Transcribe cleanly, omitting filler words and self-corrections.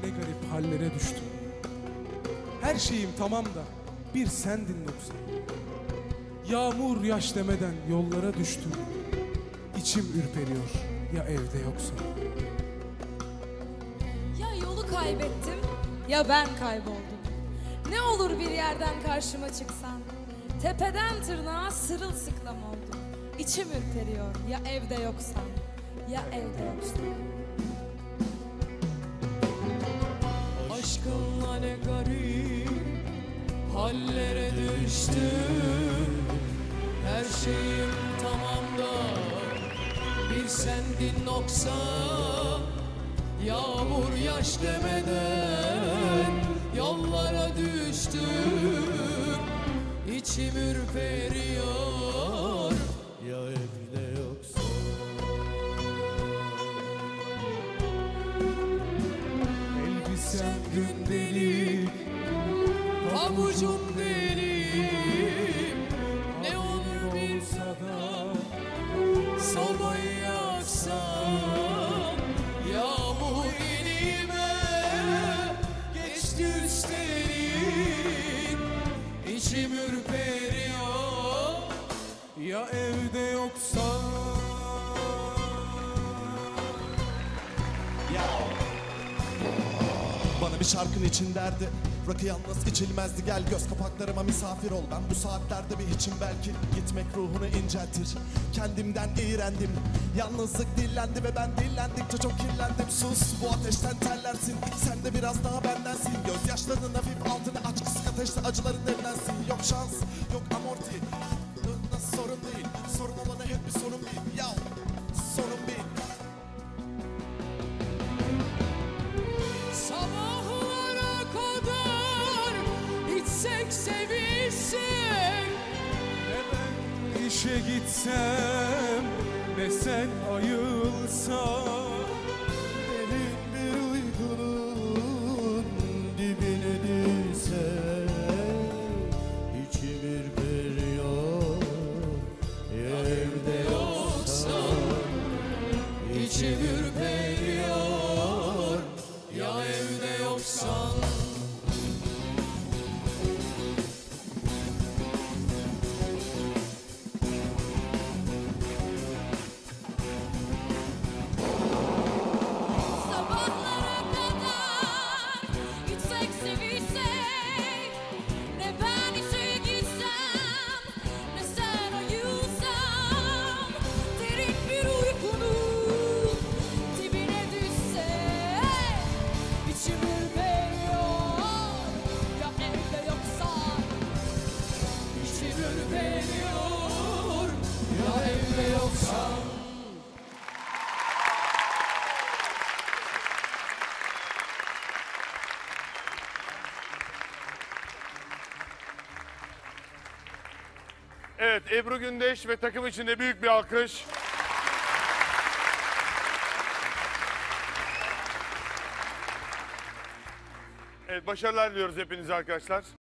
ne garip hallere düştüm. Her şeyim tamam da bir sendin yoksa. Yağmur yaş demeden yollara düştüm. İçim ürperiyor ya evde yoksa. Ya yolu kaybettim ya ben kayboldum. Ne olur bir yerden karşıma çıksan. Tepeden tırnağa sırılsıklam oldum. İçim ürperiyor ya evde yoksan. Ya evde yoksan. Aşkınla ne garip hallere düştüm. Her şeyim tamam da bir sendin noksan. Yağmur yaş demeden yollara düştüm. İçim ürperiyor ya evde yoksa. Elbisem gündelik, Pabucum derim, ne olur bir da sobayı yaksam. Yağmur elime geçti üstelik. İçim ürperiyor ya evde yoksa. Bana bir şarkın için derdi, rakı yalnız içilmezdi. Gel göz kapaklarıma misafir ol. Ben bu saatlerde bir içim belki gitmek ruhunu inceltir. Kendimden iğrendim, yalnızlık dillendi ve ben dillendikçe çok kirlendim. Sus, bu ateşten terlersin, sen de biraz daha bendensin. Gözyaşlarının hafif altını aç, kısık ateşte acıların demlensin. Yok şans, yok amorti, nasıl sorun değil. Sorun olana hep bir sorun bil, yav sorun bil. sabahlara kadar içsek sevilsek. Ne ben işe gitsem ne sen ayılsan. Derin bir uykunun dibine düşsem. İçim ürperiyor ya evde Yoksan içim ürperiyor ya evde yoksan. Sabahlara kadar gitsek sevişsek. Ne ben işe gitsem ne sen ayılsam. Derin bir uykunun dibine düşsek. İçim ürperiyor ya evde yoksan. İçim ürperiyor ya evde yoksan. Evet, Ebru Gündeş ve takım içinde büyük bir alkış. Evet, başarılar diliyoruz hepinize arkadaşlar.